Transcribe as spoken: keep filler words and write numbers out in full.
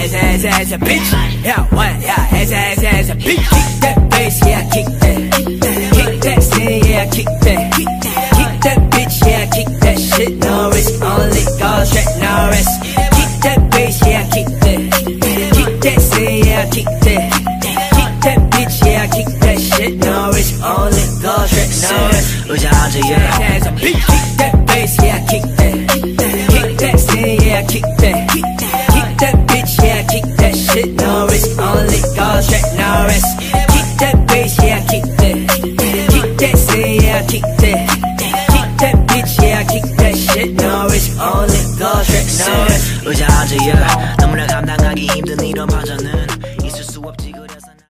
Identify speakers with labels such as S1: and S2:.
S1: As as as a bitch, yeah, what, yeah, as as as a bitch. Kick that bass, yeah, kick that. Kick that scene, yeah, kick that. Kick that bitch, yeah, kick that shit. No risk, only go straight, no risk. Kick that bass, yeah, kick that. Kick that scene, yeah, kick that. Kick that bitch, yeah, kick that shit. No risk, only go straight, no risk. 우자하지, yeah, as a bitch. Kick that bass, yeah, kick that. Kick that scene, yeah, kick that. Kick that bitch, yeah, kick that shit. No risk, only go straight, no risk. Kick that bass, yeah, kick that. Kick that scene, yeah, kick that. Kick that bitch, yeah, kick that shit. No risk, only go straight, no risk. 우자하지, yeah.